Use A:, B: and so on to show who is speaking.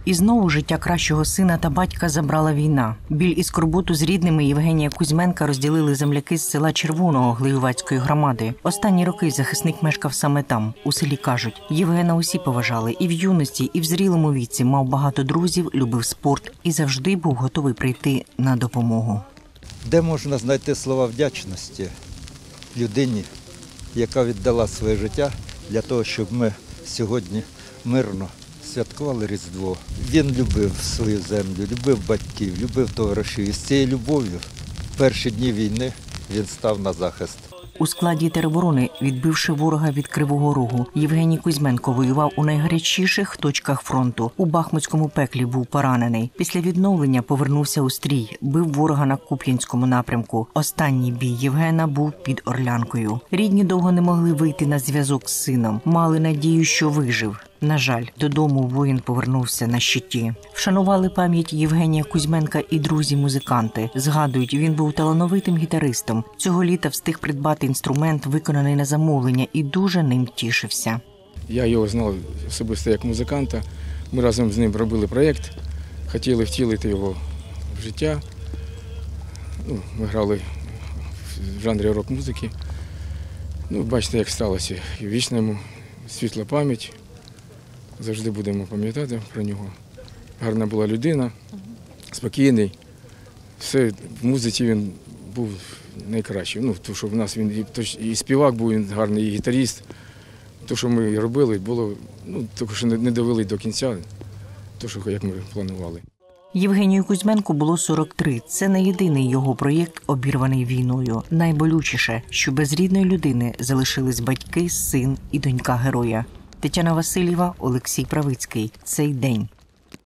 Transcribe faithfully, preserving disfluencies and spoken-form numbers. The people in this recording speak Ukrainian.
A: І знову життя кращого сина та батька забрала війна. Біль і скорботу з рідними Євгенія Кузьменка розділили земляки з села Червоного Глиювацької громади. Останні роки захисник мешкав саме там. У селі кажуть, Євгена усі поважали. І в юності, і в зрілому віці мав багато друзів, любив спорт і завжди був готовий прийти на допомогу.
B: Де можна знайти слова вдячності людині, яка віддала своє життя для того, щоб ми сьогодні мирно святкували Різдво. Він любив свою землю, любив батьків, любив товаришів. І з цією любов'ю в перші дні війни він став на захист.
A: У складі тероборони, відбивши ворога від Кривого Рогу, Євгеній Кузьменко воював у найгарячіших точках фронту. У Бахмутському пеклі був поранений. Після відновлення повернувся у стрій, бив ворога на Куп'янському напрямку. Останній бій Євгена був під Орлянкою. Рідні довго не могли вийти на зв'язок з сином. Мали надію, що вижив. На жаль, додому воїн повернувся на щиті. Вшанували пам'ять Євгенія Кузьменка і друзі-музиканти. Згадують, він був талановитим гітаристом. Цього літа встиг придбати інструмент, виконаний на замовлення, і дуже ним тішився.
C: Я його знав особисто як музиканта. Ми разом з ним робили проєкт, хотіли втілити його в життя. Ну, ми грали в жанрі рок-музики. Ну, бачите, як сталося. І вічна йому світла пам'ять. Завжди будемо пам'ятати про нього. Гарна була людина, спокійний. Все, в музиці він був найкращий. Ну, то, що в нас він і, і співак був, він гарний, і гітаріст. Те, що ми робили, було, ну, тільки що не довели до кінця, те, що як ми планували.
A: Євгенію Кузьменку було сорок три. Це не єдиний його проєкт, обірваний війною. Найболючіше, що без рідної людини залишились батьки, син і донька героя. Тетяна Васильєва, Олексій Правицький. Цей день.